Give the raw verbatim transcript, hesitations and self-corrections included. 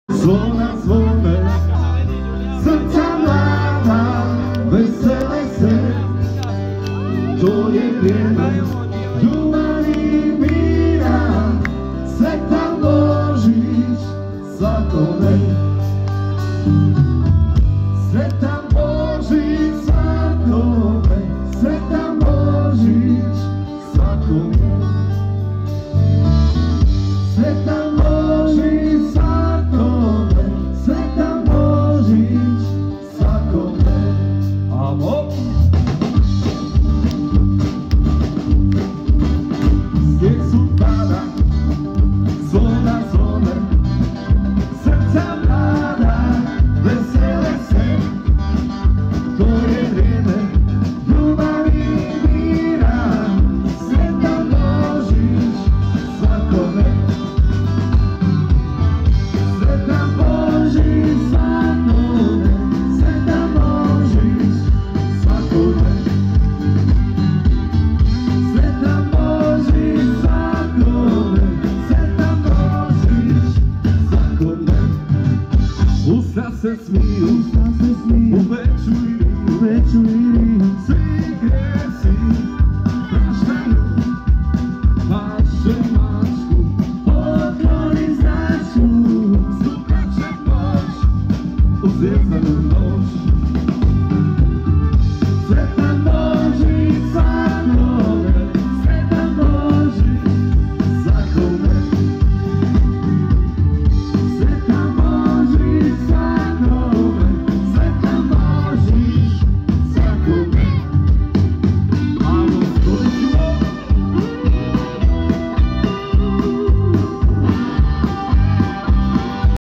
Zvona zvone, srca mlada, vesele se, to je vrijeme ljubavi i mira, sretan Božić svakome. Sretan Božić svakome, sretan Božić svakome. Sretan Božić svakome, sretan Božić svakome. Amo! Snijeg su pada, zvona zvone, srca mlada, vesele se, to je vrijeme ljubavi i mira, sretan Božić svakome. Sretan Božić svakome, sretan Božić svakome. Sretan Božić svakome, sretan Božić svakome. Usta se smiju,